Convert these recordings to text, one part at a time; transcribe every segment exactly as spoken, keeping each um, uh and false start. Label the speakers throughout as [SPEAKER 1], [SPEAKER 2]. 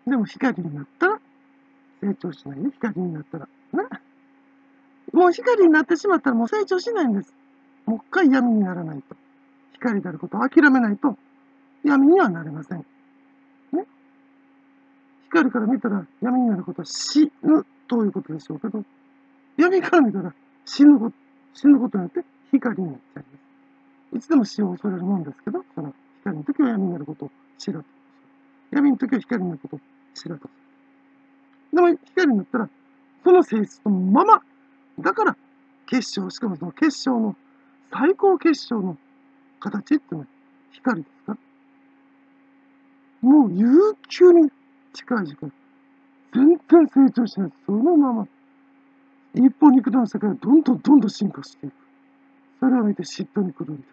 [SPEAKER 1] でも光になったら成長しないよ、光になったら。ね。もう光になってしまったらもう成長しないんです。もう一回闇にならないと。光であることを諦めないと闇にはなれません。ね。光から見たら闇になることは死ぬということでしょうけど、闇から見たら死ぬこと、死ぬことによって光になっちゃいます。いつでも死を恐れるもんですけど、その光の時は闇になることを死だと。闇の時は光になることを死だと。でも光になったら、その性質のまま、だから結晶、しかもその結晶の、最高結晶の形っていうのは光ですから。もう悠久に近い時間、全然成長しない。そのまま、一歩肉弾の世界がどんどんどんどん進化していく。それを見て嫉妬に来るんだ。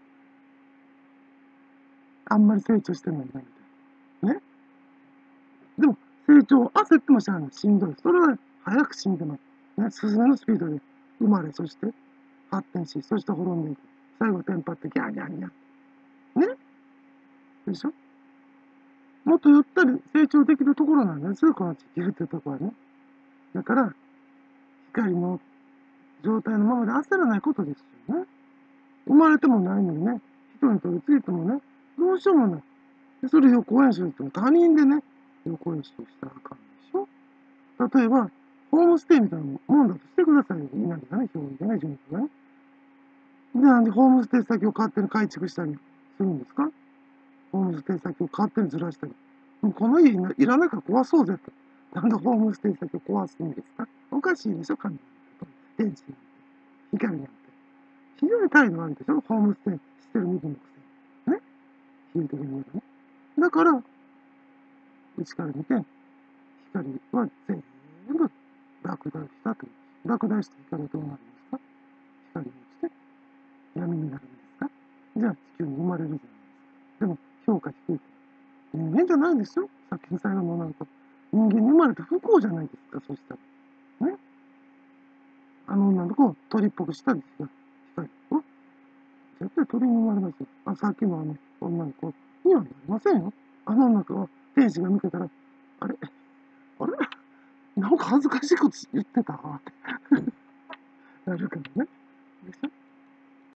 [SPEAKER 1] あんまり成長してないな、みたいな。ね。でも、成長を焦ってもしゃあない。しんどい。それは早く死んでます。ね。スズメのスピードで生まれ、そして発展し、そして滅んでいく。最後、テンパってギャーギャーギャー。ね。でしょ。もっとゆったり成長できるところなんですよ、この地球っていうところはね。だから、光の状態のままで焦らないことですよね。生まれてもないのにね、人に取り付いてもね、どうしようもない。でそれ予行演習っても他人でね、予行演習したらあかんでしょ。例えば、ホームステイみたいなもんだとしてくださいよ。稲荷がね、表現がね、順位がね。で、なんでホームステイ先を勝手に改築したりするんですか？ホームステイ先を勝手にずらしたり。もうこの家いらないから壊そうぜって。なんでホームステイ先を壊すんですか？おかしいでしょ、神の電池なんて、光なんて。非常に態度悪いでしょ、ホームステイしてる身分のくせに。ね。聞いてる人がね。だから、うちから見て、光は全部落第したという。落第して光はどうなるんですか？光に落ちて闇になるんですか？じゃあ地球に生まれるじゃないですか。でも評価低いから。人間じゃないんですよ。さっきの最後の女の子。人間に生まれて不幸じゃないですか、そしたら。ね。あの女の子を鳥っぽくしたりして、光を絶対鳥に生まれますよ。あ、さっきのあの女の子にはなりませんよ。あの女の子は天使が抜けたら、あれあれなんか恥ずかしいこと言ってたわってなるからね。でしょ。